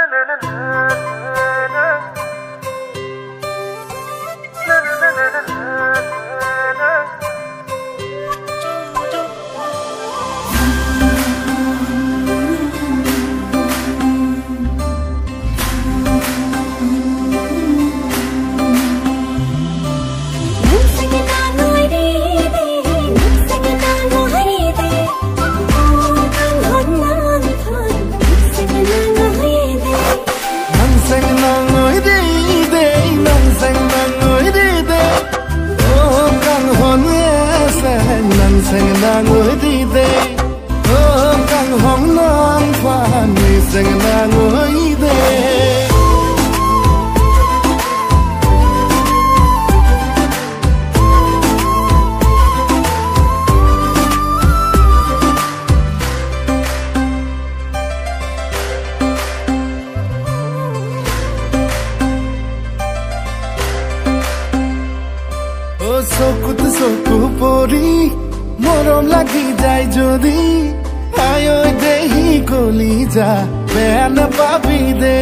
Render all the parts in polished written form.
চকুত চকু পৰি মৰম লাগি যায় যদি আয়ো দেহি গলি যা বেয়া নাপাবি দে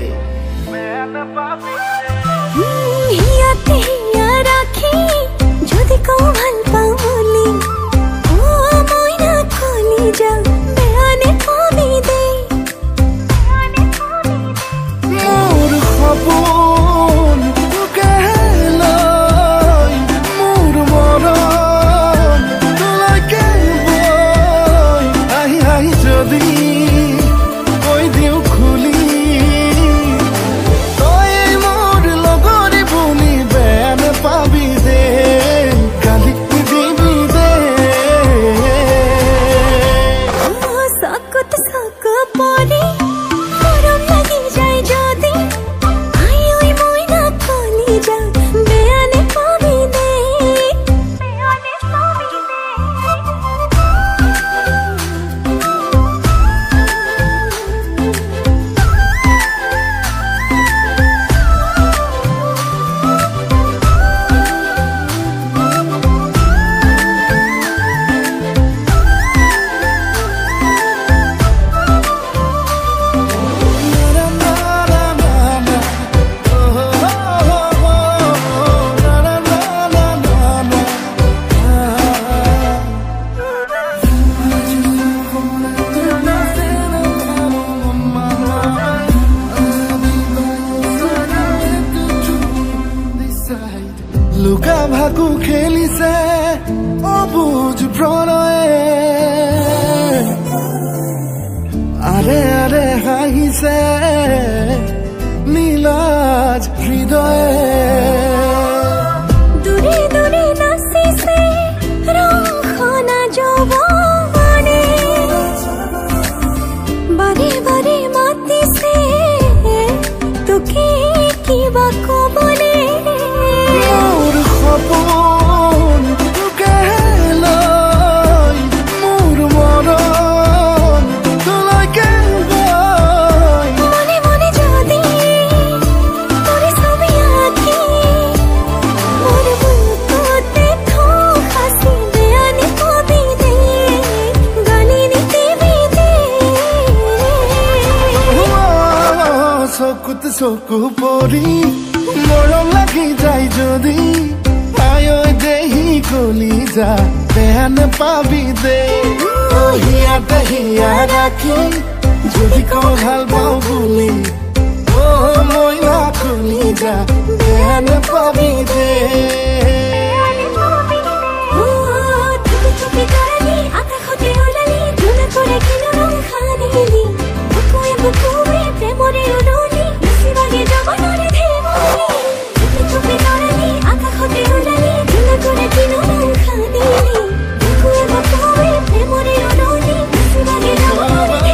হিয়াতে হিয়া ৰাখি যদি কওঁ ভাল পাওঁ বুলি মই না কলি যা বেয়া নাপাবি দে মোৰ সপোন তোকে লুকা ভাকু খেলিছে অবুজ প্ৰণয়ে আৰে আৰে হাঁহিছে নীলাজ হৃদয়ে দূৰে দূৰে নাচিছে ৰংখনা যৌৱনে বাৰে বাৰে মাতিছে তোকে কিবা ক'বনে সপোন তোকে লৈ মোৰ মৰম তোলৈকে গৈ মনে মনে যদি তোৰ ছবি আঁকি মোৰ বুকুতে থওঁ সাঁচি বেয়া নাপাবি দে গালি নিদিবি দে চকুত চকু পৰি মৰম লাগি যায় যদি আয়ো দেহি গলি যা বেয়া নাপাবি দে হিয়াতে হিয়া ৰাখি যদি কওঁ ভাল পাওঁ বুলি মই না কলি যা বেয়া নাপাবি দে আকাশতে ওলালি ধুনা কৰে কিনো ৰং সানিলি বুকুৱে বুকুৱে প্ৰেমৰে উলনি বেছিভাগে জগতৰে ধেমালি চুপি তৰালি আকাশতে ওলালি ধুনা কৰে কিনো ৰং সানিলি বুকুৱে বুকুৱে প্ৰেমৰে উলনি বেছিভাগে জগতৰে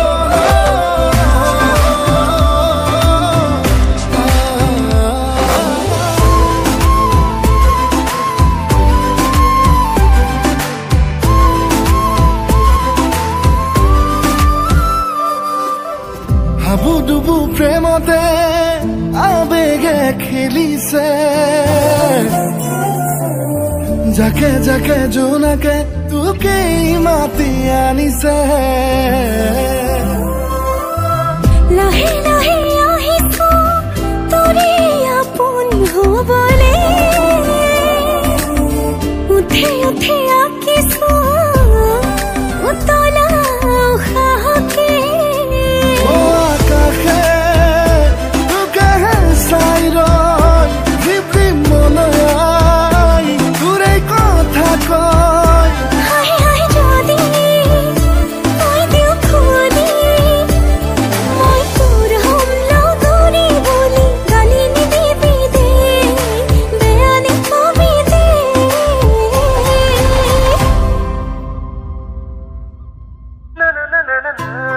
হাবু ডুবু প্ৰেমতে আবেগে খেলিছে যাকে যাকে জোনাকে তোকে মাতি আনিছে লাহে লাহে na na